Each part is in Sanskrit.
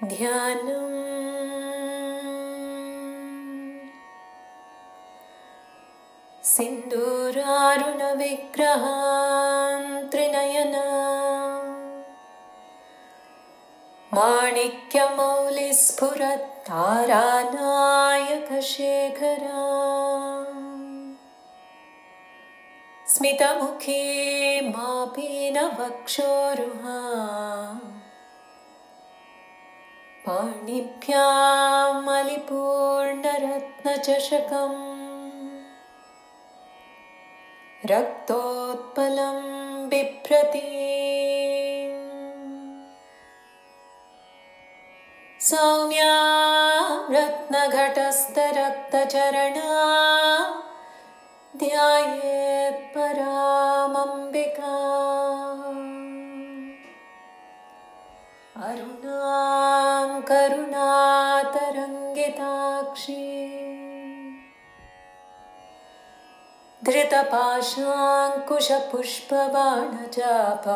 ध्यानम् सिन्दूरारुणविग्रहान् त्रिनयनान् माणिक्यमौलिस्फुरत्तारानायकशेखरान् स्मितमुखी मापीनवक्षोरुहान् पाणिभ्यां मलिपूर्णरत्नचषकम् रक्तोत्पलं बिभ्रतीम् सौम्यां रत्नघटस्थरक्तचरणा ध्यायेत् परामम्बिकाम् अरुणां करुणातरङ्गिताक्षी धृतपाशाङ्कुशपुष्पबाणचापा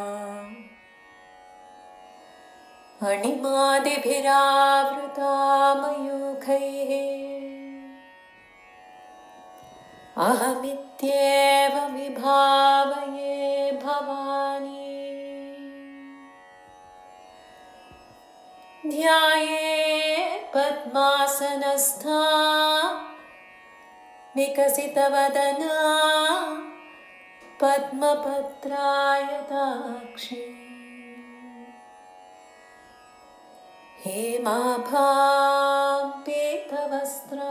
अणिमादिभिरावृता मयूखैः अहमित्येव विभावये भवानी ध्यायेत् पद्मासनस्था विकसितवदना पद्मपत्रायताक्षी हेमाभां पीतवस्त्रा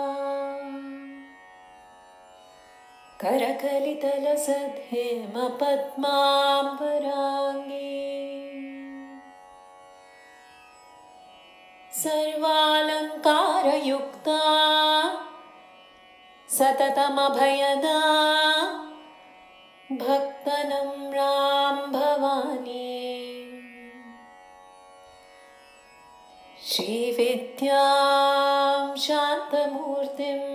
करकलितलसद्धेमपद्माम्बराङ्गी सर्वालङ्कारयुक्ता सततमभयदा भक्तनम्रां भवानी श्रीविद्यां शान्तमूर्तिं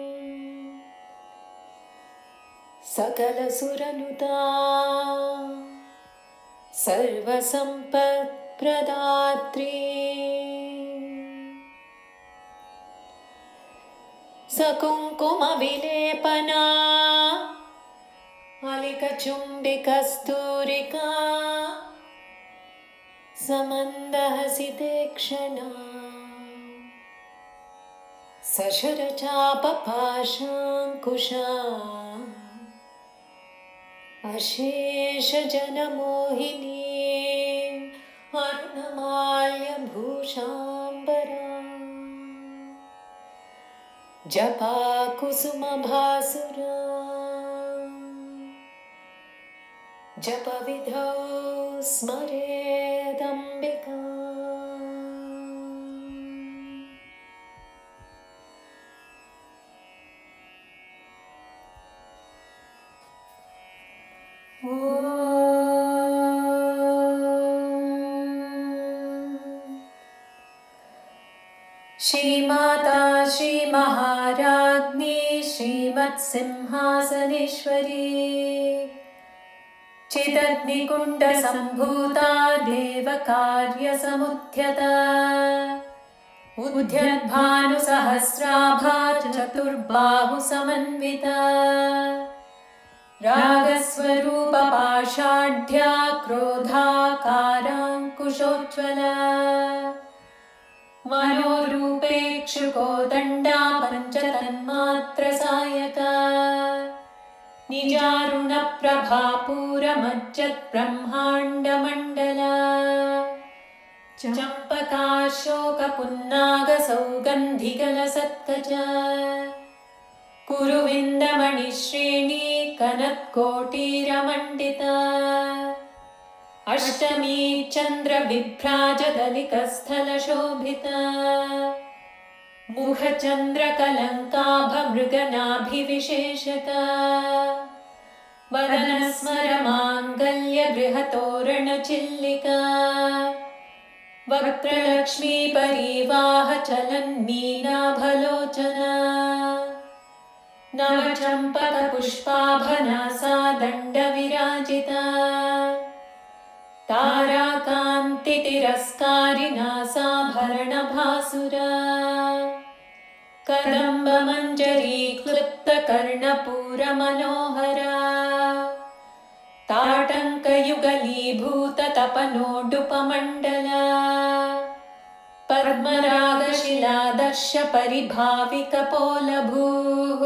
सकलसुरनुता सर्वसम्पत्प्रदात्री सकुङ्कुमविलेपना अलिकचुम्बिकस्तूरिका समन्दहसिते क्षणा सशरचापपाशाङ्कुशा अशेषजनमोहिनी अरुणमाल्यभूषाम्बरा जपाकुसुमभासुरा जपविधौ स्मरेदम्बिका श्रीमाता श्रीमहाराज्ञी श्रीमत्सिंहासनेश्वरी चिदग्निकुण्डसम्भूता देवकार्यसमुद्यता उद्यद्भानुसहस्राभा चतुर्बाहुसमन्विता रागस्वरूपपाषाढ्या क्रोधाकाराङ्कुशोज्ज्वला मनोरूपेक्षुकोदण्डा पञ्चतन्मात्रसायका निजारुणप्रभापूरमज्जद्ब्रह्माण्डमण्डला चम्पकाशोकपुन्नागसौगन्धिकलसत्कचा कुरुविन्दमणिश्रेणी कनत्कोटीरमण्डिता अष्टमी चन्द्रविभ्राजदलिकस्थलशोभिता मुखचन्द्रकलङ्काभमृगनाभिविशेषता वदनस्मरमाङ्गल्यगृहतोरणचिल्लिका वक्त्रलक्ष्मीपरीवाहचलन्मीनाभलोचना नवचम्पकपुष्पाभना सा दण्डविराजिता ताराकान्त कान्तितिरस्कारिणा साभरणभासुरा कदम्बमञ्जरी क्लुप्तकर्णपूरमनोहरा ताटङ्कयुगलीभूततपनोडुपमण्डला पद्मरागशिलादर्शपरिभाविकपोलभूः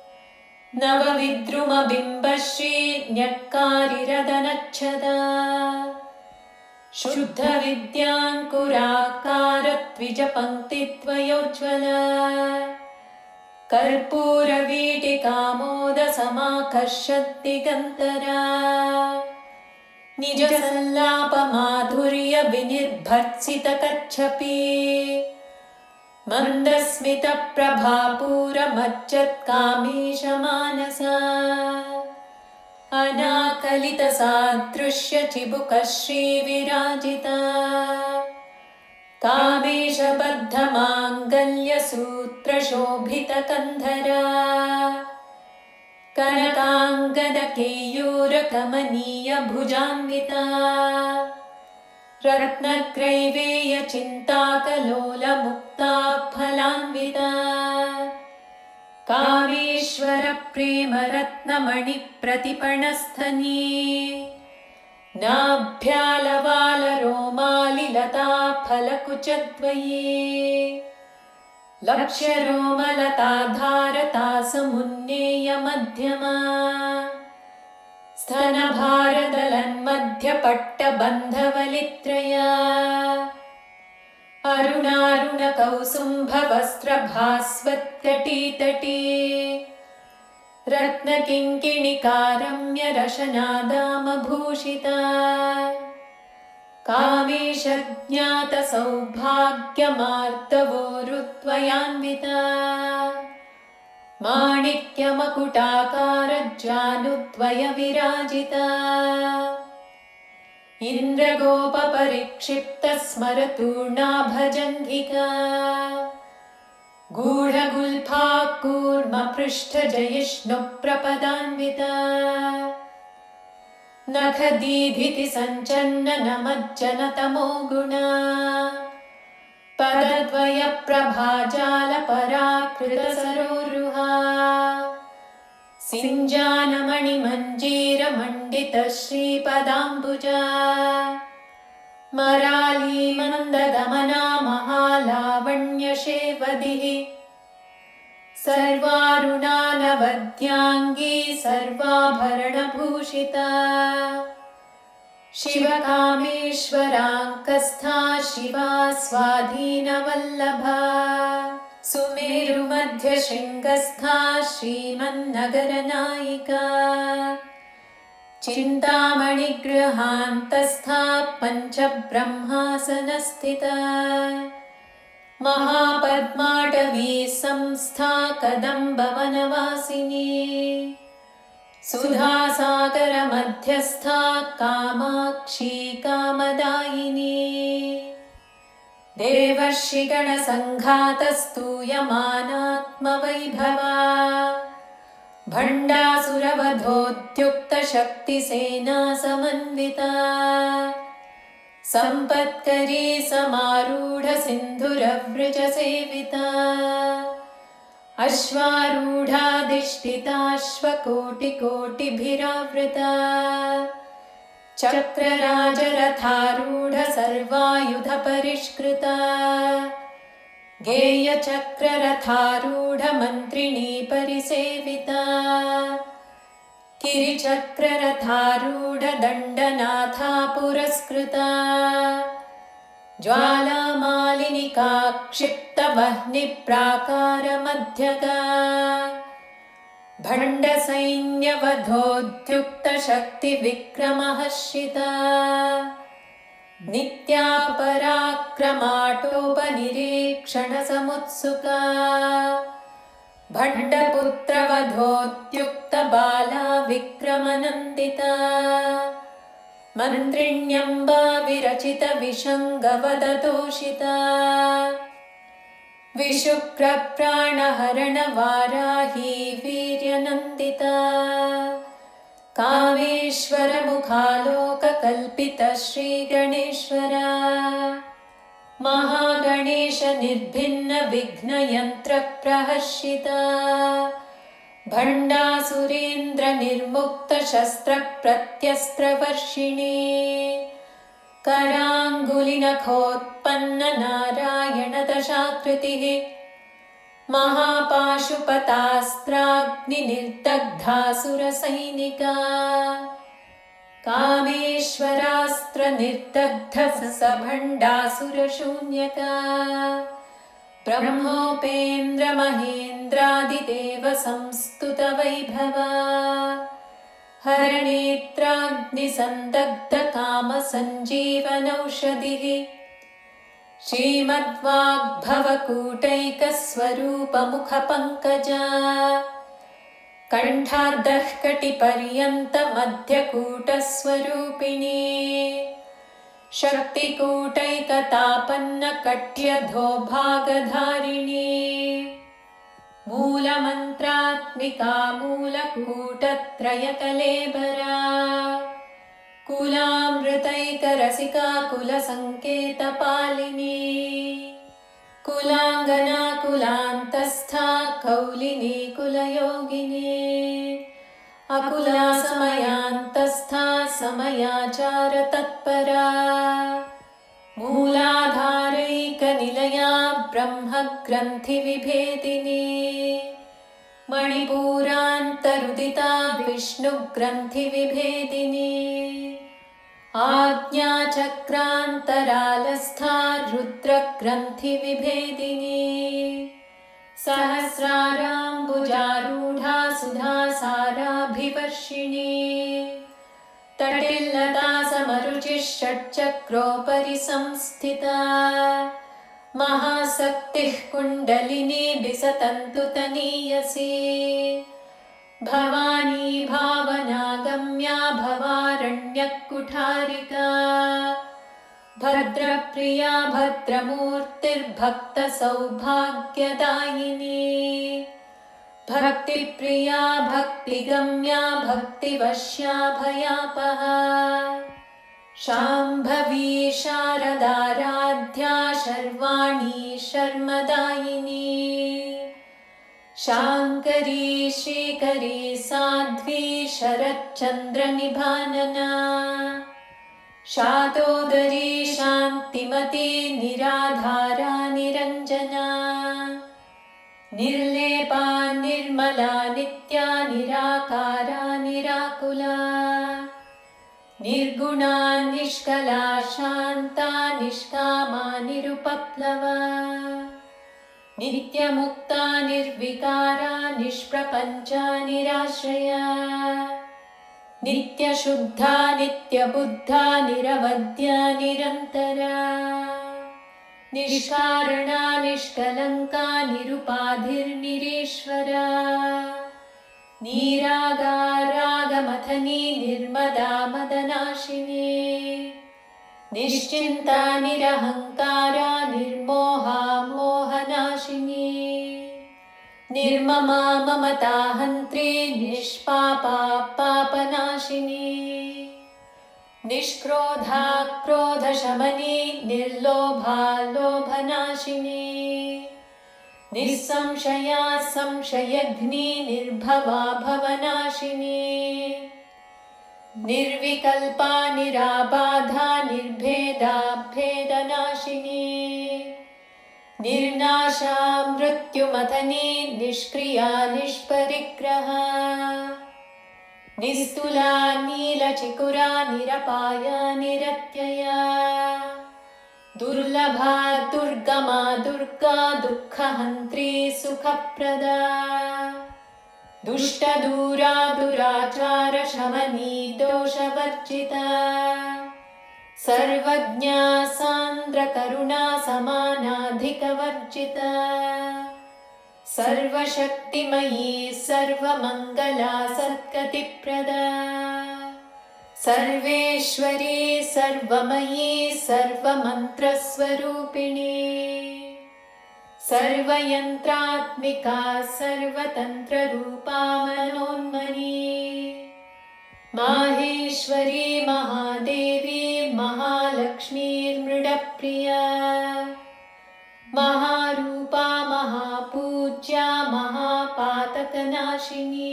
नवविद्रुमबिम्बश्रीन्यक्कारिरदनच्छदा शुद्धविद्याङ्कुराकारद्विजपङ्क्तिद्वयोज्ज्वला कर्पूरवीटिकामोदसमाकर्षद्दिगन्तरा निजसल्लापमाधुर्यविनिर्भर्त्सितकच्छपी मन्दस्मितप्रभापूरमज्जत्कामेशमानसा अनाकलितसादृश्यचिबुकश्रीविराजिता कामेशबद्धमाङ्गल्यसूत्रशोभितकन्धरा कनकाङ्गदकेयूरकमनीयभुजान्विता रत्नग्रैवेयचिन्ताकलोलमुक्ताफलान्विता कामेश्वरप्रेमरत्नमणिप्रतिपणस्थनी नाभ्यालवालरोमालिलताफलकुचद्वये लक्ष्यरोमलताधारतासमुन्नेयमध्यमा स्तनभारदलन्मध्यपट्टबन्धवलित्रया अरुणारुणकौसुम्भवस्त्रभास्वत्कटीतटी रत्नकिङ्किणिकारम्यरशनादामभूषिता कामेशज्ञातसौभाग्यमार्तवोरुद्वयान्विता माणिक्यमकुटाकारज्जानुद्वयविराजिता इन्द्रगोपपरिक्षिप्तस्मरतूर्णाभजङ्घिका गूढगुल्फाकूर्मपृष्ठजयिष्णुप्रपदान्विता नखदीधितिसञ्चन्ननमज्जनतमो गुणा पदद्वयप्रभाजालपराकृतसरोरुहा सिञ्जानमणिमञ्जीरमण्डितश्रीपदाम्बुजा मरालीमन्दगमना महालावण्यशेवदिः सर्वारुणानवद्याङ्गी सर्वाभरणभूषिता शिवकामेश्वराङ्कस्था शिवा स्वाधीनवल्लभा सुमेरुमध्यशृङ्गस्था श्रीमन्नगरनायिका चिन्तामणिगृहान्तस्था पञ्चब्रह्मासनस्थिता महापद्माटवी संस्था कदम्बवनवासिनी सुधासागरमध्यस्था कामाक्षी कामदायिनी देवर्षिगणसङ्घातस्तूयमानात्मवैभवा भण्डासुरवधोद्युक्तशक्तिसेना समन्विता सम्पत्करी समारूढसिन्धुरवृजसेविता अश्वारूढाधिष्ठिताश्वकोटिकोटिभिरावृता चक्रराजरथारूढ सर्वायुधपरिष्कृता गेयचक्ररथारूढ मन्त्रिणी परिसेविता किरिचक्ररथारूढ दण्डनाथा पुरस्कृता ज्वालामालिनिका क्षिप्तवह्निप्राकारमध्यगा भण्डसैन्यवधोद्युक्तशक्तिविक्रमहर्षिता नित्या पराक्रमाटोपनिरीक्षणसमुत्सुका भण्डपुत्रवधोद्युक्तबाला विक्रमनन्दिता मन्त्रिण्यम्बा विरचितविशङ्गवदतोषिता विशुक्रप्राणहरणवाराही वीर्यनन्दिता कामेश्वरमुखालोककल्पित श्रीगणेश्वरा महागणेश निर्भिन्न विघ्नयन्त्र प्रहर्षिता भण्डासुरेन्द्र निर्मुक्त शस्त्र प्रत्यस्त्रवर्षिणी कराङ्गुलिनखोत्पन्न नारायण दशाकृतिः महापाशुपतास्त्राग्निर्दग्धासुरसैनिका कामेश्वरास्त्र निर्दग्ध सभण्डासुरशून्यका ब्रह्मोपेन्द्र महेन्द्रादिदेव संस्तुत वैभवा हरनेत्राग्निसन्दग्ध कामसञ्जीवनौषधिः श्रीमद्वाग्भवकूटैकस्वरूपमुखपङ्कजा कण्ठार्धः कटिपर्यन्त मध्यकूटस्वरूपिणी शक्तिकूटैकतापन्न कट्यधो भागधारिणी मूलमन्त्रात्मिका मूलकूटत्रयकलेबरा कुलामृतैकरसिका कुलसङ्केतपालिनी कुलाङ्गना कुलान्तस्था कौलिनी कुलयोगिनी अकुला समयान्तस्था समयाचारतत्परा मूलाधारैकनिलया ब्रह्मग्रन्थिविभेदिनी मणिपूरान्तरुदिता विष्णुग्रन्थिविभेदिनी आज्ञाचक्रान्तरालस्था रुद्रग्रन्थिविभेदिनी सहस्राराम्बुजारूढा सुधासाराभिवर्षिणी तटिल्लता समरुचिः षट्चक्रोपरि संस्थिता महाशक्तिः कुण्डलिनी बिसतन्तु तनीयसी भवानी भावनागम्या भवारण्यकुठारिका भद्रप्रिया भद्रमूर्तिर्भक्तसौभाग्यदायिनी भक्तिप्रिया भक्तिगम्या भक्तिवश्या भयापहा शाम्भवी शारदाराध्या शर्वाणी शर्मदायिनी शाङ्करी श्रीकरी साध्वी शरच्चन्द्रनिभानना शातोदरी शान्तिमती निराधारा निरञ्जना निर्लेपा निर्मला नित्या निराकारा निराकुला निर्गुणा निष्कला शान्ता निष्कामा निरुपप्लवा नित्यमुक्ता निर्विकारा निष्प्रपञ्चा निराश्रया नित्यशुद्धा नित्यबुद्धा निरवद्या निरन्तरा निष्कारणा निष्कलङ्का निरुपाधिर्निरीश्वरा निरागारागमथनी निर्मदा मदनाशिनी निश्चिन्ता निरहङ्कारा निर्मोहा मोहनाशिनी निर्ममा ममताहन्त्री निष्पापा पापनाशिनी निष्क्रोधा क्रोधशमनी निर्लोभा लोभनाशिनी निस्संशया संशयघ्नी निर्भवा भवनाशिनी निर्विकल्पा निराबाधा निर्भेदा भेदनाशिनी निर्नाशा मृत्युमथनी निष्क्रिया निष्परिग्रहा निस्तुला नीलचिकुरा निरपाया निरत्यया दुर्लभा दुर्गमा दुर्गा दुःखहन्त्री सुखप्रदा दुष्टदूरा दुराचार शमनी दोषवर्जिता सर्वज्ञा सान्द्रकरुणा समानाधिकवर्जिता सर्वशक्तिमयी सर्वमङ्गला सद्गतिप्रदा सर्वेश्वरी सर्वमयी सर्वमन्त्रस्वरूपिणी सर्वयन्त्रात्मिका सर्वतन्त्ररूपा मनोन्मनी माहेश्वरी महादेवी महालक्ष्मीर्मृडप्रिया महारूपा महापूज्या महापातकनाशिनी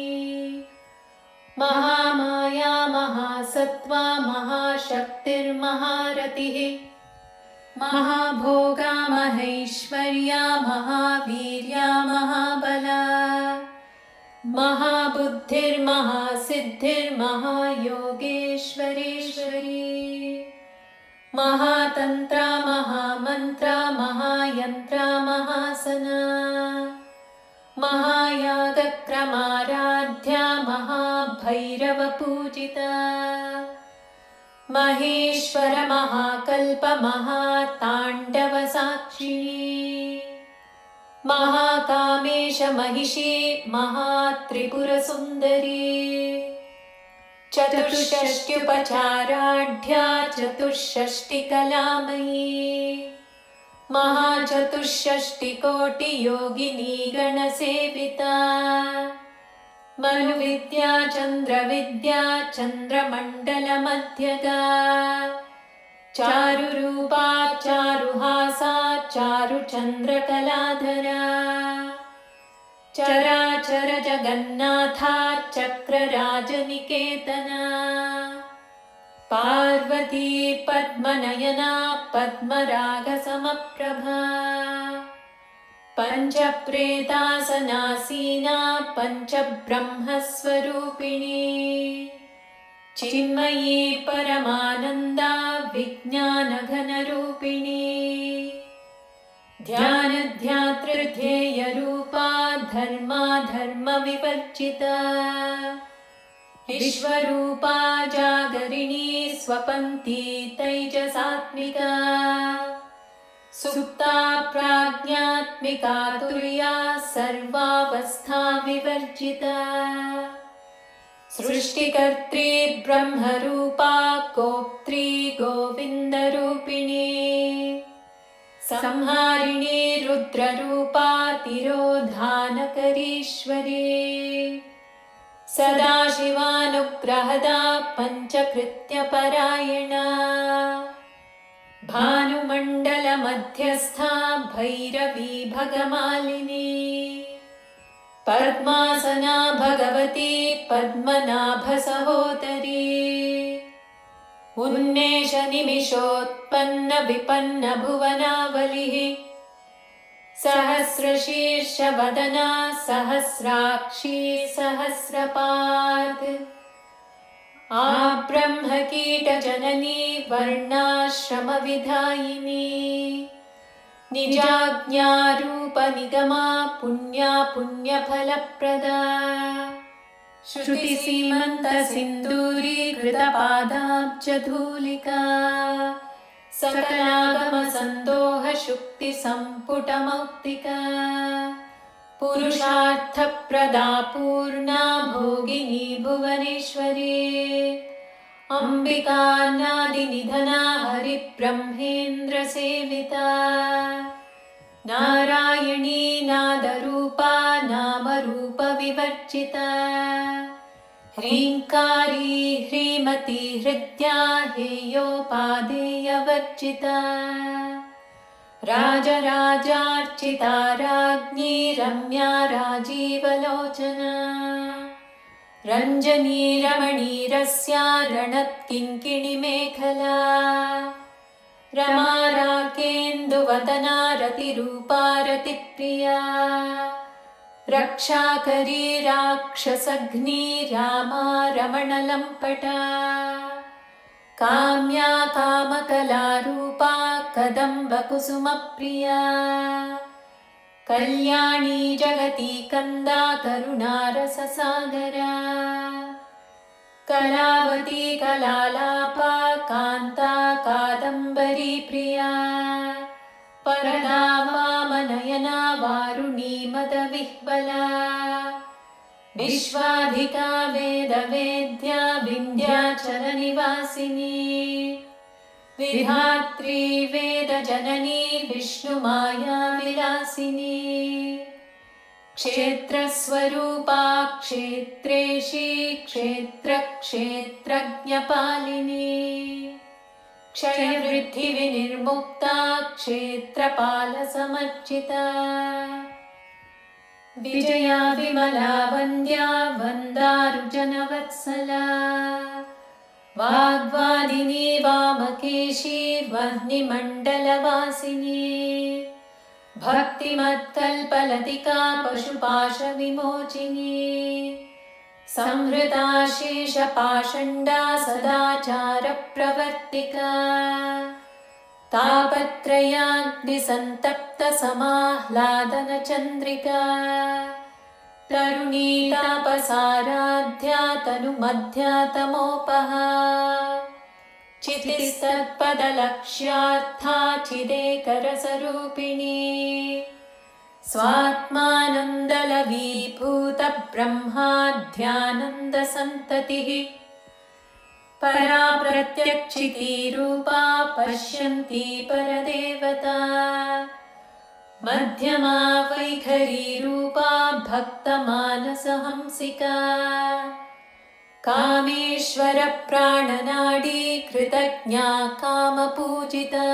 महामाया महासत्त्वा महाशक्तिर्महारतिः महाभोगा महेश्वर्या महावीर्या महाबला महाबुद्धिर्महासिद्धिर्महायोगेश्वरेश्वरी महातन्त्रा महामन्त्रा महायन्त्रा महासना महायागक्रमाराध्या महाभैरवपूजिता महेश्वर महाकल्प महाताण्डवसाक्षिणी महाकामेश महिषी महात्रिपुरसुन्दरी चतुष्षष्ट्युपचाराढ्या चतुष्षष्टिकलामयी महाचतुष्षष्टिकोटियोगिनी गणसेविता मनुविद्या चन्द्रविद्या चन्द्रमण्डलमध्यगा चारुरूपा चारुहासा चारुचन्द्रकलाधरा चराचर जगन्नाथा चक्रराजनिकेतना पार्वती पद्मनयना पद्मरागसमप्रभा पञ्चप्रेतासनासीना पञ्चब्रह्मस्वरूपिणी चिन्मयी परमानन्दा विज्ञानघनरूपिणी ध्यानध्यातृध्येयरूपा धर्माधर्मविवर्जिता विश्वरूपा जागरिणी स्वपन्ती तैजसात्मिका सुप्ता प्राज्ञात्मिका तुर्या सर्वावस्था विवर्जिता सृष्टिकर्त्री ब्रह्मरूपा गोप्त्री गोविन्दरूपिणी संहारिणी रुद्ररूपा तिरोधानकरीश्वरी सदाशिवानुग्रहदा पञ्चकृत्यपरायणा भानुमण्डलमध्यस्था भैरवी भगमालिनी पद्मासना भगवती पद्मनाभसहोदरी उन्मेषनिमिषोत्पन्न विपन्न भुवनावलिः सहस्रशीर्षवदना सहस्राक्षी सहस्रपाद आब्रह्मकीटजननी वर्णाश्रमविधायिनी निजाज्ञारूपनिगमा पुण्या पुण्यफलप्रदा श्रुतिसीमन्तसिन्दूरीकृतपादाब्जधूलिका सकलागमसन्दोहशुक्तिसम्पुटमौक्तिका पुरुषार्थप्रदा पूर्णा भोगिनी भुवनेश्वरी अम्बिकानादिनिधना हरिब्रह्मेन्द्रसेविता नारायणी नादरूपा नामरूपविवर्जिता ह्रीङ्कारी ह्रीमती हृद्या हेयोपादेयवर्जिता राजराजार्चिता राज्ञी रम्या राजीवलोचना रञ्जनी रमणीरस्या रणत्किङ्किणिमेखला रमा राकेन्दुवदना रतिरूपा रतिप्रिया रक्षाकरी राक्षसघ्नी रामा रमणलम्पटा काम्या कामकलारूपा कदम्बकुसुमप्रिया कल्याणी जगती कन्दा करुणारससागरा कलावती कलालापा कान्ता कादम्बरी प्रिया परदा वामनयना वारुणी मदविह्वला विश्वाधिका वेदवेद्या विन्ध्याचलनिवासिनी विधात्री वेदजननी विष्णुमाया विलासिनी क्षेत्रस्वरूपा क्षेत्रेशी क्षेत्रक्षेत्रज्ञपालिनी क्षयवृद्धिविनिर्मुक्ता क्षेत्रपालसमर्चिता विजया विमला वन्द्या वन्दारुजनवत्सला वाग्वादिनी वामकेशी वह्निमण्डलवासिनी भक्तिमत्कल्पलतिका पशुपाशविमोचिनी संहृता शेषपाषण्डा सदाचारप्रवर्तिका तापत्रयाग्निसन्तप्तसमाह्लादनचन्द्रिका तरुणी तापसाराध्या तनुमध्या तमोपहा चितिस्तत्पदलक्ष्यार्था चिदेकरसरूपिणी स्वात्मानन्दलवीभूतब्रह्माध्यानन्दसन्ततिः परा प्रत्यक्षितीरूपा पश्यन्ती परदेवता मध्यमा वैखरीरूपा भक्तमानसहंसिका कामेश्वरप्राणनाडी कृतज्ञा कामपूजिता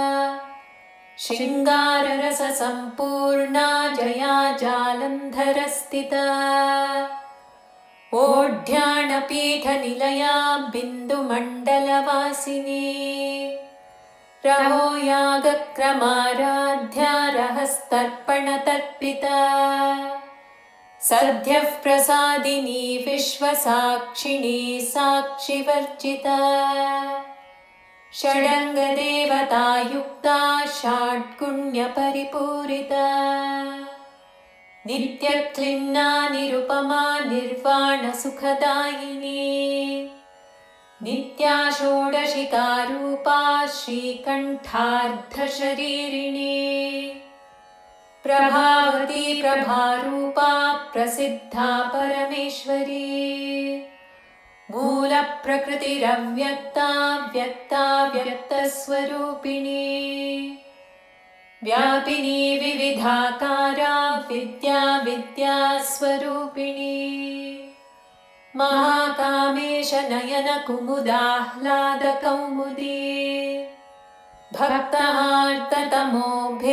शृङ्गाररससम्पूर्णा जया जालन्धरस्थिता ओढ्याणपीठनिलया बिन्दुमण्डलवासिनी रहो यागक्रमाराध्या रहस्तर्पणतर्पिता सद्यः प्रसादिनी विश्वसाक्षिणी साक्षिवर्जिता षडङ्गदेवतायुक्ता षड्गुण्यपरिपूरिता नित्यक्लिन्ना निरुपमा निर्वाणसुखदायिनी नित्या षोडशिकारूपा श्रीकण्ठार्धशरीरिणी प्रभावती प्रभारूपा प्रसिद्धा परमेश्वरी मूलप्रकृतिरव्यक्ता व्यक्ता व्यक्तस्वरूपिणी व्यापिनी विविधाकारा विद्या विद्यास्वरूपिणी महाकामेश नयन कुमुदाह्लादकौमुदी भक्तहार्ततमो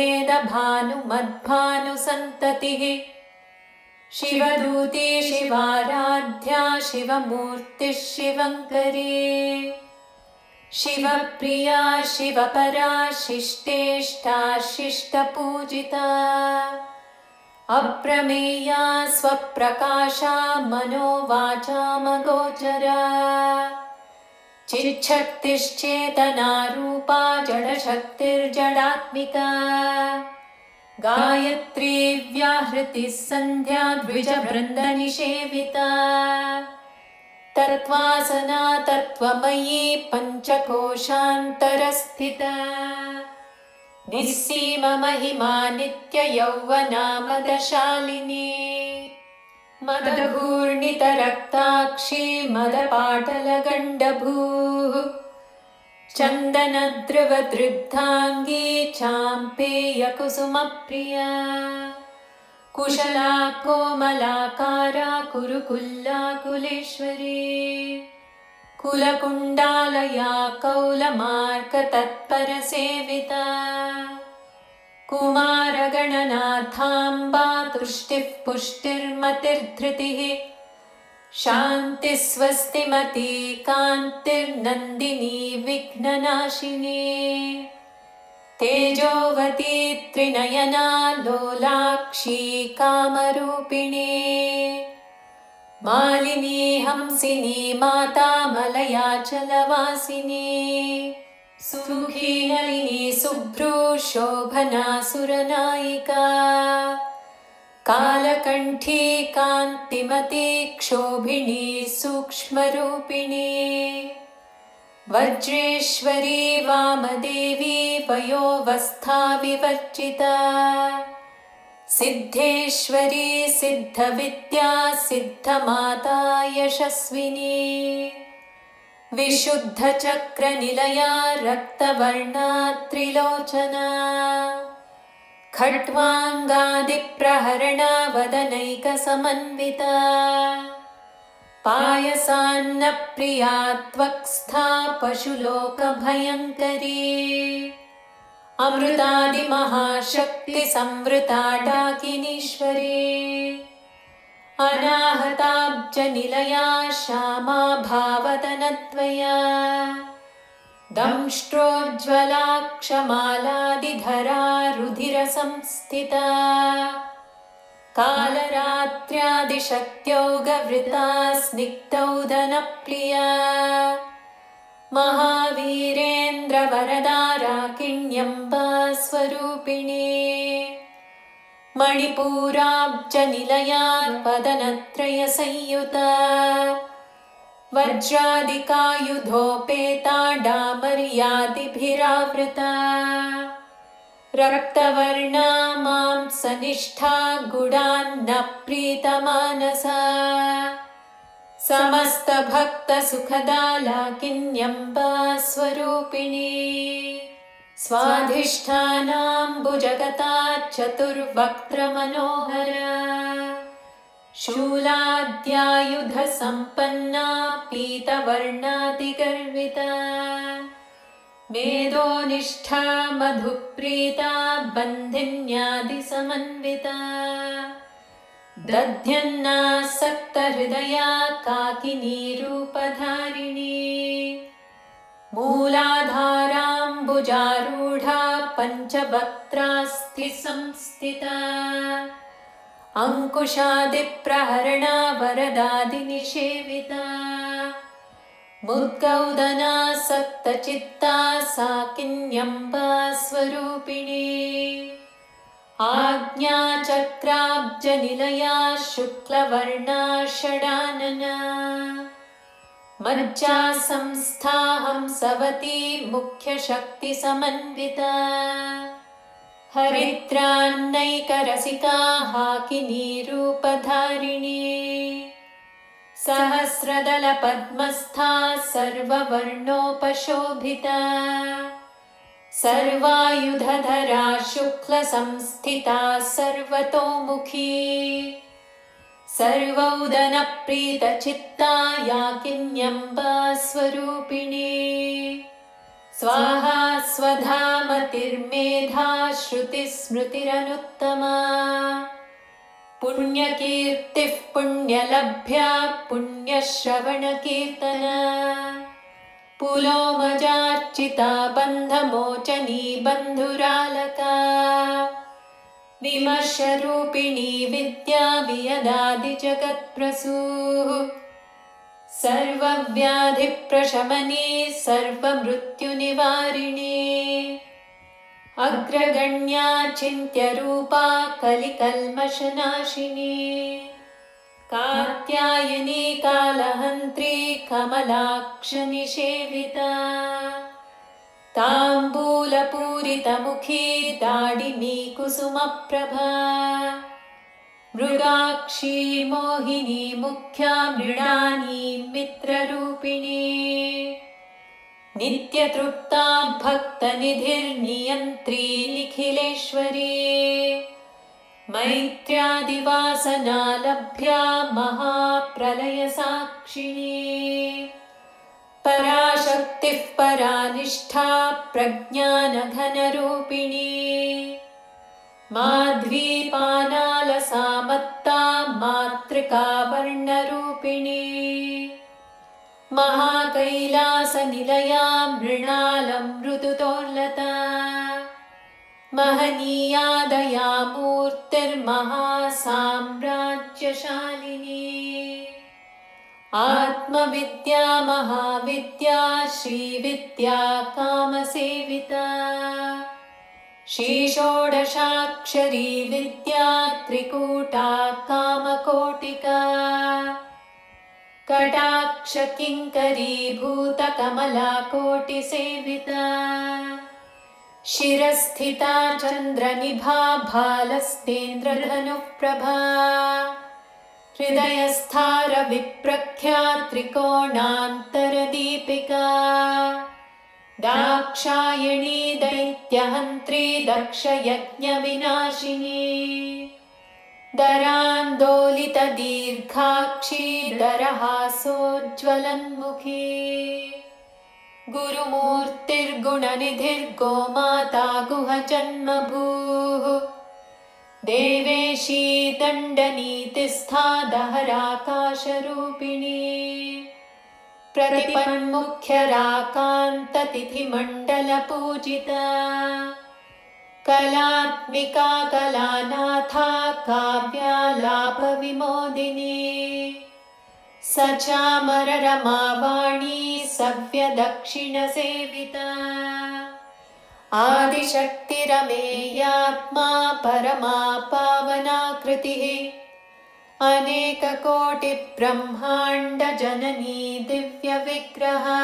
भेदभानुमद्भानुसन्ततिः शिवदूती शिवाराध्या शिवमूर्तिः शिवङ्करी शिवप्रिया शिवपरा शिष्टेष्टा शिष्टपूजिता अप्रमेया स्वप्रकाशा मनोवाचामगोचरा चिच्छक्तिश्चेतनारूपा जडशक्तिर्जडात्मिका गायत्री व्याहृतिः सन्ध्या द्विजवृन्दनिषेविता तत्त्वासना तत्त्वमयी पञ्चकोशान्तरस्थिता निस्सीममहिमा नित्ययौवना मदशालिनी मदघूर्णितरक्ताक्षी मदपाटलगण्डभूः चन्दनद्रवदृग्धाङ्गी चाम्पेयकुसुमप्रिया कुशला कोमलाकारा कुरुकुल्लाकुलेश्वरी कुलकुण्डालया कौलमार्कतत्परसेविता कुमारगणनाथाम्बा तुष्टिः पुष्टिर्मतिर्धृतिः शान्तिः स्वस्तिमती कान्तिर्नन्दिनी विघ्ननाशिनी तेजोवती त्रिनयना लोलाक्षी कामरूपिणी मालिनी हंसिनी माता मलयाचलवासिनी सुखी नलिनी शुभ्रू शोभना सुरनायिका कालकण्ठी कान्तिमती क्षोभिणी सूक्ष्मरूपिणी वज्रेश्वरी वामदेवी वयोवस्था विवर्जिता सिद्धेश्वरी सिद्धविद्या सिद्धमाता यशस्विनी विशुद्धचक्रनिलया रक्तवर्णा त्रिलोचना खट्वाङ्गादिप्रहरणा वदनैकसमन्विता पायसान्नप्रिया त्वक्स्था पशुलोकभयङ्करी अमृतादिमहाशक्तिसंवृता डाकिनीश्वरी अनाहताब्जनिलया श्यामा भावदनत्वया दंष्ट्रोज्ज्वलाक्षमालादिधरा रुधिरसंस्थिता कालरात्र्यादिशक्त्यौगवृता स्निग्धौदनप्रिया महावीरेन्द्रवरदा राकिण्यम्बा स्वरूपिणी मणिपूराब्जनिलया वदनत्रयसंयुता वज्रादिकायुधोपेता डामर्यादिभिरावृता रक्तवर्णा मांसनिष्ठा गुडान्नप्रीतमानसा समस्तभक्तसुखदा लाकिन्यम्बा स्वरूपिणी स्वाधिष्ठानाम्बुजगता चतुर्वक्त्रमनोहरा शूलाद्यायुधसम्पन्ना पीतवर्णातिगर्विता मेदोनिष्ठा मधुप्रीता बन्धिन्यादिसमन्विता दध्यन्नासक्तहृदया काकिनीरूपधारिणी मूलाधाराम्बुजारूढा पञ्चवक्त्रास्थिसंस्थिता अङ्कुशादिप्रहरणा वरदादिनिषेविता मुद्गौदनासक्तचित्ता साकिन्यम्बा स्वरूपिणी आज्ञाचक्राब्जनिलया शुक्लवर्णा षडानना मज्जा संस्था हंसवती मुख्यशक्तिसमन्विता हरिद्रान्नैकरसिका हाकिनीरूपधारिणी सहस्रदलपद्मस्था सर्ववर्णोपशोभिता सर्वायुधधरा शुक्लसंस्थिता सर्वतोमुखी सर्वौदनप्रीतचित्ता याकिन्यम्बा स्वरूपिणी स्वाहा स्वधामतिर्मेधा श्रुतिस्मृतिरनुत्तमा पुण्यकीर्तिः पुण्यलभ्या पुण्यश्रवणकीर्तना पुलोमजार्चिता बन्धमोचनी बन्धुरालका विमर्शरूपिणी विद्या वियदादिजगत्प्रसूः सर्वव्याधिप्रशमनी सर्वमृत्युनिवारिणी अग्रगण्या चिन्त्यरूपा कलिकल्मषनाशिनी कात्यायनी कालहन्त्री कमलाक्षनिषेविता ताम्बूलपूरितमुखी दाडिमी कुसुमप्रभा मृगाक्षी मोहिनी मुख्या मृडानी मित्ररूपिणी नित्यतृप्ता भक्तनिधिर्नियन्त्री निखिलेश्वरी मैत्र्यादिवासनालभ्या महाप्रलयसाक्षिणी पराशक्तिः परानिष्ठा प्रज्ञानघनरूपिणी माध्वीपानालसामत्ता मातृका वर्णरूपिणी महाकैलासनिलया मृणालमृदुतोर्लता महनीया दयामूर्तिर्महासाम्राज्यशालिनी आत्मविद्या महाविद्या श्रीविद्या कामसेविता श्रीषोडशाक्षरी विद्या त्रिकूटा कामकोटिका कटाक्षकिङ्करीभूतकमलाकोटिसेविता शिरस्थिता चन्द्रनिभा भालस्तेन्द्रधनुप्रभा हृदयस्थारविप्रख्या त्रिकोणान्तरदीपिका दाक्षायणी दैत्यहन्त्री दक्षयज्ञविनाशिनी दरान्दोलितदीर्घाक्षी दरहासोज्ज्वलन्मुखी गुरुमूर्तिर्गुणनिधिर्गोमाता गुहजन्मभूः देवेशी दण्डनीतिस्था दहराकाशरूपिणी प्रतिपन्मुख्यराकान्ततिथिमण्डलपूजिता कलात्मिका कलानाथा काव्यालापविमोदिनी सचामररमावाणी सव्यदक्षिणसेविता आदिशक्तिरमेयात्मा परमा पावनाकृतिः अनेककोटिब्रह्माण्डजननी दिव्यविग्रहा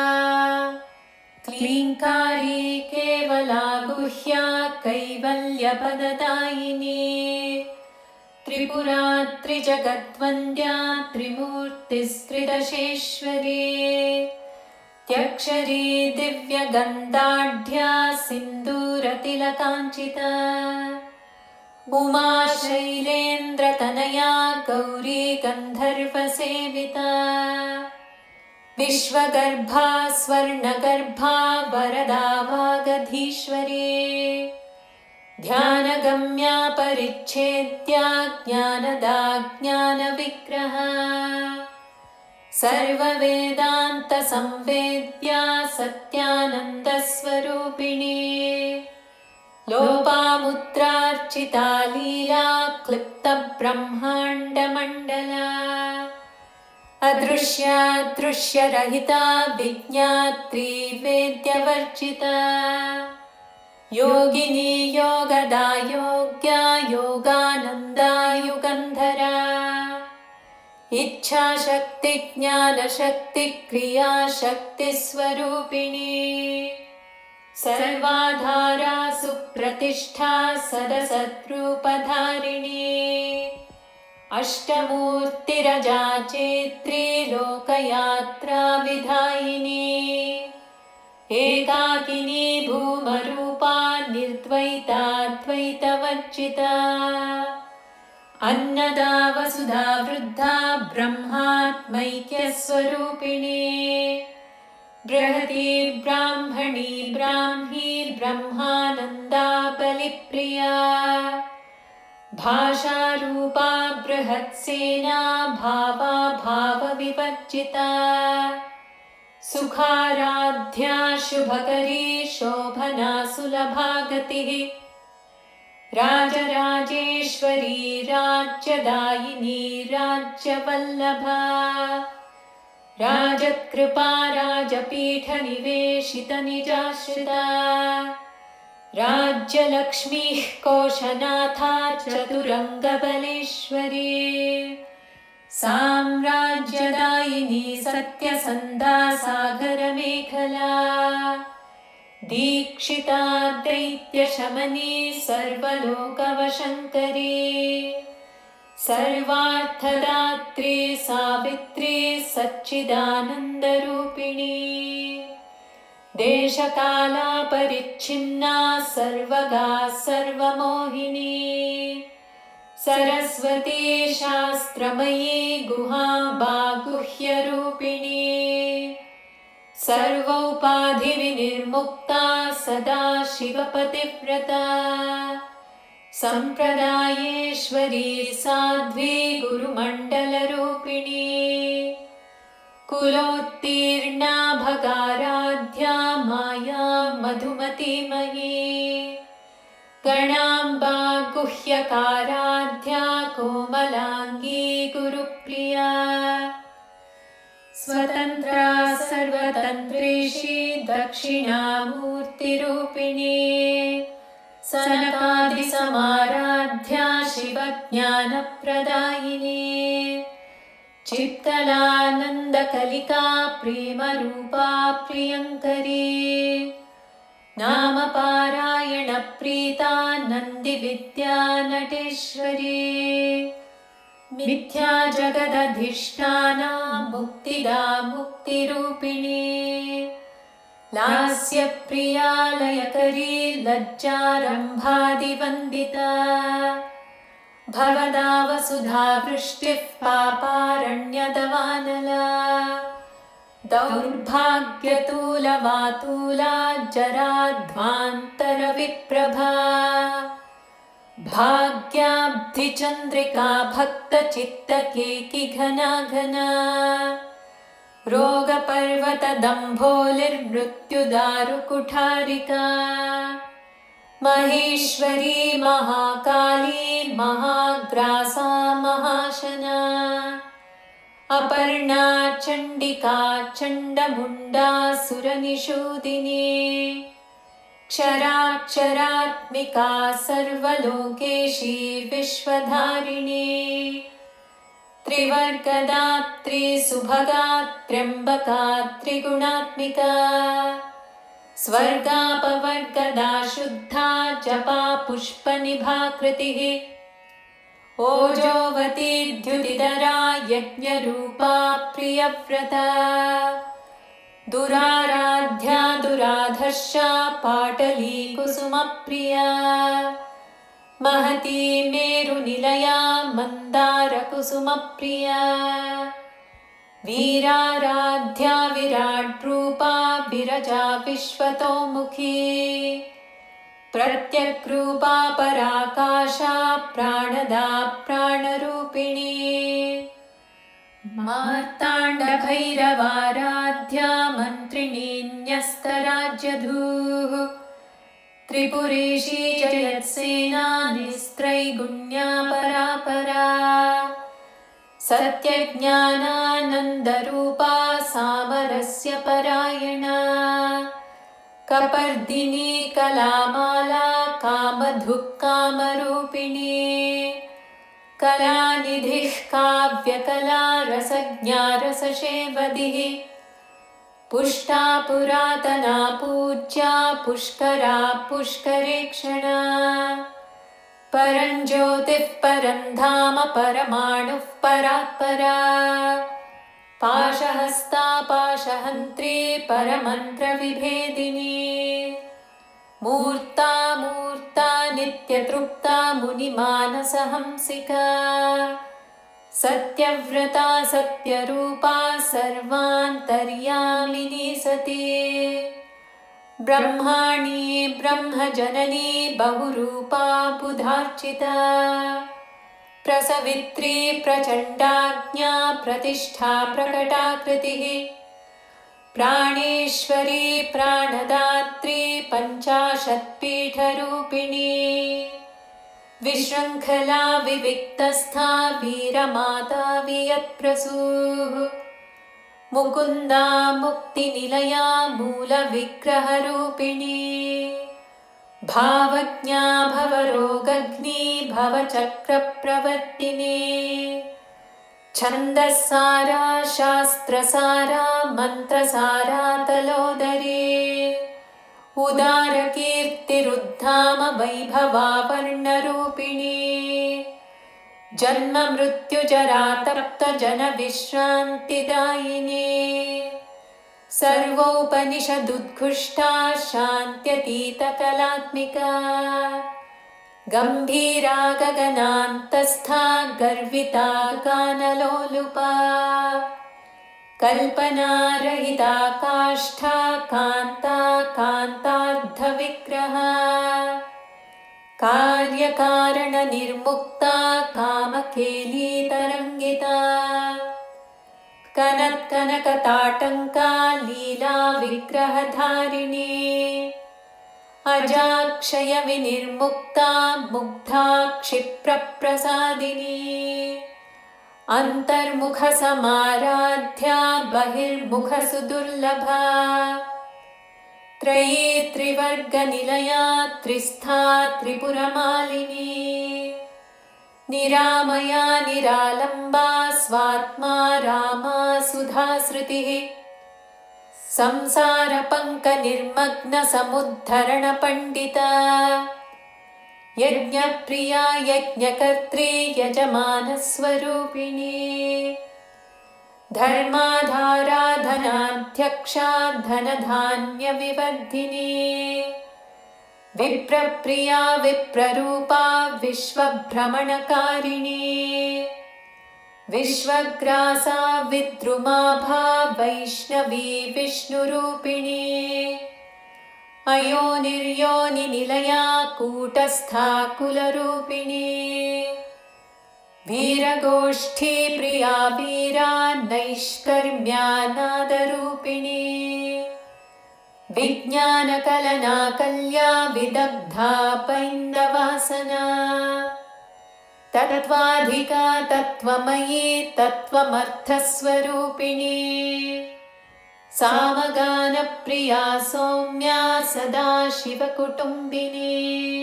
क्लीङ्कारी केवला गुह्या कैवल्यपददायिनी त्रिपुरा त्रिजगद्वन्द्या त्रिमूर्तिस्त्रिदशेश्वरी त्यक्षरी दिव्यगन्धाढ्या सिन्दूरतिलकाञ्चिता उमा शैलेन्द्रतनया गौरी गन्धर्वसेविता विश्वगर्भा स्वर्णगर्भा वरदा वागधीश्वरी ध्यानगम्या परिच्छेद्या ज्ञानदा ज्ञानविग्रहा सर्ववेदान्तसंवेद्या सत्यानन्दस्वरूपिणी लोपामुद्रार्चिता लीला क्लिप्तब्रह्माण्डमण्डला अदृश्यादृश्यरहिता विज्ञात्री वेद्यवर्जिता योगिनी योगदा योग्या योगानन्दा युगन्धरा इच्छाशक्ति ज्ञानशक्ति क्रियाशक्तिस्वरूपिणी सर्वाधारा सुप्रतिष्ठा सदसद्रूपधारिणी अष्टमूर्तिरजा चेत्री लोकयात्रा विधायिनी एकाकिनी भूमरूपा निर्द्वैताद्वैतवर्जिता अन्नदा वसुधा वृद्धा ब्रह्मात्मैक्यस्वरूपिणी बृहती ब्राह्मणी ब्राह्मी ब्रह्मानन्दा बलिप्रिया भाषारूपा बृहत्सेना भावा भावविवर्जिता सुखाराध्या शुभकरी शोभना सुलभा गतिः राजराजेश्वरी राज्यदायिनी राज्यवल्लभा राजकृपा राजपीठनिवेशितनिजाश्रिता राज्यलक्ष्मीः कोशनाथा चतुरङ्गबलेश्वरी साम्राज्यदायिनी सत्यसन्धा सागरमेखला दीक्षिता दैत्यशमनी सर्वलोकवशङ्करी सर्वार्थदात्री सावित्री सच्चिदानन्दरूपिणी देशकालापरिच्छिन्ना सर्वगा सर्वमोहिनी सरस्वती शास्त्रमयी गुहाम्बा गुह्यरूपिणी सर्वोपाधिविनिर्मुक्ता सदा शिवपतिव्रता सम्प्रदायेश्वरी साध्वी गुरुमण्डलरूपिणी कुलोत्तीर्णा भगाराध्या माया मधुमतीमयी गणाम्बा गुह्यकाराध्या कोमलाङ्गी गुरुप्रिया स्वतन्त्रा सर्वतन्त्रेशी दक्षिणामूर्तिरूपिणी सनकादिसमाराध्या शिवज्ञानप्रदायिनी चित्तलानन्दकलिका प्रेमरूपा प्रियङ्करी नामपारायणप्रीता नन्दिविद्या नटेश्वरी मिथ्या जगदधिष्ठाना मुक्तिदा मुक्तिरूपिणी लास्यप्रिया लयकरी लज्जारम्भादिवन्दिता भवदा वसुधा वृष्टिः पापारण्यदवानला दौर्भाग्यतूलवातूला जराध्वान्तरविप्रभा भाग्याब्धिचन्द्रिका भक्तचित्तकेकि घना घना रोगपर्वतदम्भोलिर्मृत्युदारुकुठारिका महेश्वरी महाकाली महाग्रासा महाशना अपर्णा चण्डिका चण्डमुण्डा सुरनिषूदिनी क्षराक्षरात्मिका सर्वलोकेशी विश्वधारिणी त्रिवर्गदा त्रिसुभगा त्र्यम्बका त्रिगुणात्मिका स्वर्गापवर्गदा शुद्धा जपा पुष्पनिभाकृतिः ओजोवती द्युतिधरा यज्ञरूपा प्रियव्रता दुराराध्या दुराधर्षा पाटली कुसुमप्रिया महती मेरुनिलया मन्दारकुसुमप्रिया वीराराध्या विराट्रूपा विरजा विश्वतोमुखी प्रत्यग्रूपा पराकाशा प्राणदा प्राणरूपिणी मार्ताण्डभैरवाराध्या मन्त्रिणी न्यस्तराज्यधूः त्रिपुरेशी च यत्सेना निस्त्रैगुण्या परापरा सत्यज्ञानानन्दरूपा सामरस्य परायणा कपर्दिनी कलामाला कामधुक् कामरूपिणी कलानिधिः काव्यकला रसज्ञा रससेवधिः पुष्टा पुरातना पूज्या पुष्करा पुष्करेक्षणा परञ्ज्योतिः परं धाम परमाणुः परात्परा पाशहस्ता पाशहन्त्री परमन्त्रविभेदिनी मूर्ता मूर्ता नित्यतृप्ता मुनिमानसहंसिका सत्यव्रता सत्यरूपा सर्वान्तर्यामिनी सती ब्रह्माणी ब्रह्मजननी बहुरूपा बुधार्चिता प्रसवित्री प्रचण्डाज्ञा प्रतिष्ठा प्रकटाकृतिः प्राणेश्वरी प्राणदात्री पञ्चाशत्पीठरूपिणी विशृङ्खला विविक्तस्था वीरमाता वियत्प्रसूः मुकुन्दा मुक्तिनिलया मूलविग्रहरूपिणी भावज्ञा भवरोगग्नी भवचक्रप्रवर्तिनी छन्दस्सारा शास्त्रसारा मन्त्रसारा तलोदरी उदारकीर्तिरुद्धाम वैभवा वर्णरूपिणी जन्म मृत्युजरा तप्तजनविश्रान्तिदायिनी सर्वोपनिषदुद्घुष्टा शान्त्यतीतकलात्मिका गम्भीरा गगनान्तस्था गर्विता गानलोलुपा कल्पनारहिता काष्ठा कान्ता कान्तार्धविग्रहा कार्यकारणनिर्मुक्ता कामकेलीतरङ्गिता कनत्कनकताटङ्का लीला विग्रहधारिणी अजाक्षयविनिर्मुक्ता मुग्धा क्षिप्रप्रसादिनी अन्तर्मुखसमाराध्या बहिर्मुखसुदुर्लभा त्रयी त्रिवर्गनिलया त्रिस्था त्रिपुरमालिनी निरामया निरालम्बा स्वात्मा रामा सुधाश्रुतिः संसारपङ्कनिर्मग्नसमुद्धरणपण्डिता यज्ञप्रिया यज्ञकर्त्री यजमानस्वरूपिणी धर्माधारा धनाध्यक्षा धनधान्यविवर्धिनी विप्रप्रिया विप्ररूपा विश्वभ्रमणकारिणी विश्वग्रासा विद्रुमाभा वैष्णवी विष्णुरूपिणी अयोनिर्योनिनिलया कूटस्था कुलरूपिणी वीरगोष्ठी प्रिया वीरा नैष्कर्म्या नादरूपिणी विज्ञानकलना कल्या विदग्धा पैन्दवासना तत्त्वाधिका तत्त्वमयी तत्त्वमर्थस्वरूपिणी सामगानप्रिया सौम्या सदा शिवकुटुम्बिनी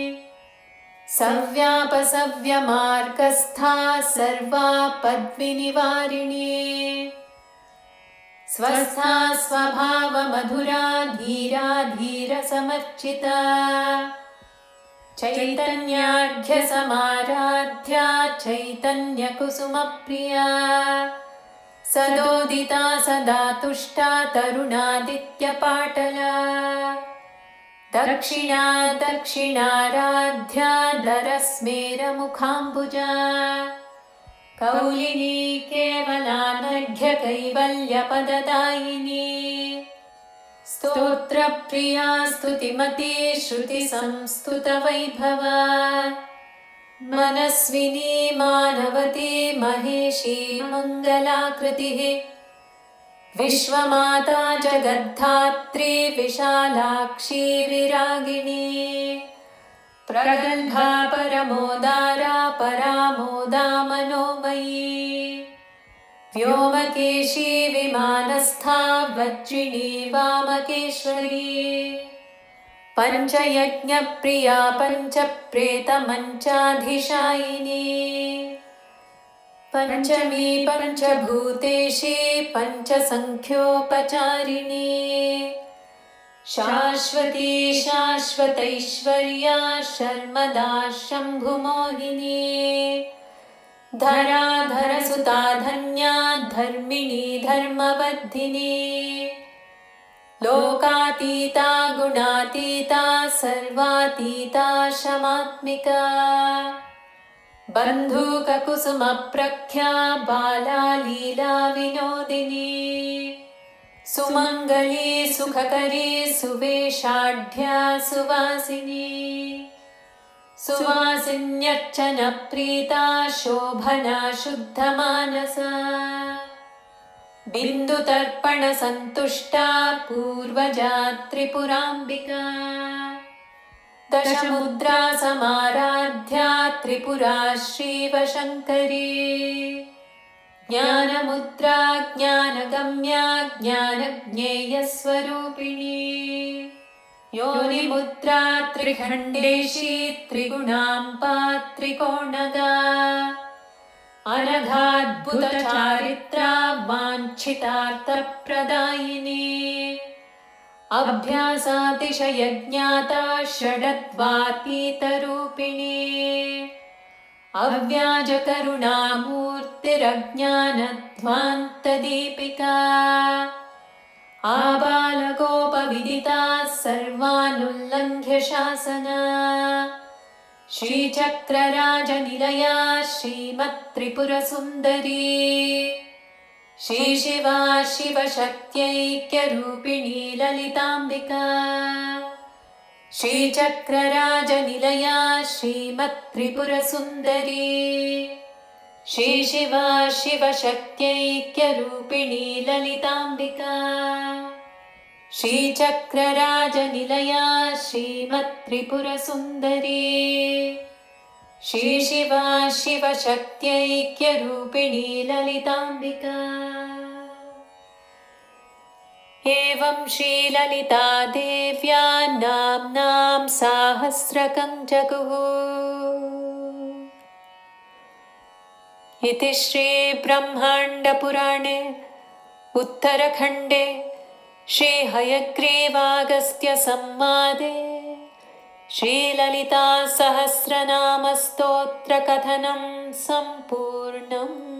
सव्यापसव्यमार्गस्था सर्वापद्विनिवारिणी स्वस्था स्वभावमधुरा धीरा धीरसमर्चिता चैतन्याढ्यसमाराध्या चैतन्यकुसुमप्रिया सदोदिता सदा तुष्टा तरुणादित्यपाटला दक्षिणा दक्षिणाराध्या दरस्मेरमुखाम्बुजा कौलिनी केवलानर्घ्य कैवल्यपददायिनी स्तोत्रप्रिया स्तुतिमती श्रुतिसंस्तुतवैभवा मनस्विनी मानवती महेशी मङ्गलाकृतिः विश्वमाता जगद्धात्री विशालाक्षी विरागिणी प्रगल्भा परमोदारा परामोदा मनोमयी व्योमकेशी विमानस्था वज्रिणी वामकेश्वरी पञ्चयज्ञप्रिया पञ्चप्रेतमञ्चाधिशायिनी पञ्चमी पञ्चभूतेशी पञ्चसङ्ख्योपचारिणी शाश्वती शाश्वतैश्वर्या शर्मदा शम्भुमोहिनी धराधरसुता धन्या धर्मिणी धर्मवर्धिनी लोकातीता गुणातीता सर्वातीता शमात्मिका बन्धूककुसुमप्रख्या बाला लीला विनोदिनी सुमङ्गली सुखकरी सुवेशाढ्या सुवासिनी सुवासिन्यर्चनप्रीता शोभना शुद्धमानसा बिन्दुतर्पणसन्तुष्टा पूर्वजा त्रिपुराम्बिका दशमुद्रा समाराध्या त्रिपुरा श्रीवशङ्करी ज्ञानमुद्रा ज्ञानगम्या ज्ञानज्ञेयस्वरूपिणी योनिमुद्रा त्रिखण्डेशी त्रिगुणाम्पा त्रिकोणगा अनघाद्भुतचारित्रा वाञ्छितार्थप्रदायिनी अभ्यासातिशयज्ञाता षडद्वातीतरूपिणी अव्याजकरुणामूर्तिरज्ञानध्वान्तदीपिका आबालगोपविदिता सर्वानुल्लङ्घ्य शासना श्रीचक्रराजनिलया श्रीमत्त्रिपुरसुन्दरी श्रीशिवा शिवशक्त्यैक्यरूपिणी ललिताम्बिका श्रीचक्रराजनिलया श्रीमत्त्रिपुरसुन्दरी श्रीशिवा शिवशक्त्यैक्यरूपिणी ललिताम्बिका श्रीचक्रराजनिलया श्रीमत्त्रिपुरसुन्दरी श्रीशिवा शिवशक्त्यैक्यरूपिणी ललिताम्बिका एवं श्रीललिता देव्या नाम्नां साहस्रकं जगुः इति श्रीब्रह्माण्डपुराणे उत्तरखण्डे श्रीहयग्रीवागस्त्यसंवादे श्रीललितासहस्रनामस्तोत्रकथनं सम्पूर्णम्।